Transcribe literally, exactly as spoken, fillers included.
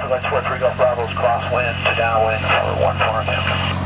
West four three Golf Bravo's crosswind to downwind for one four now.